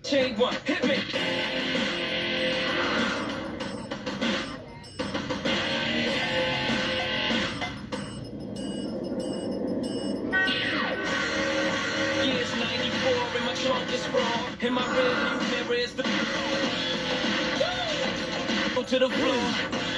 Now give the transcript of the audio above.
Chain one, hit me. Years 94 and my trunk is raw. And my rearview mirror is the go to the floor.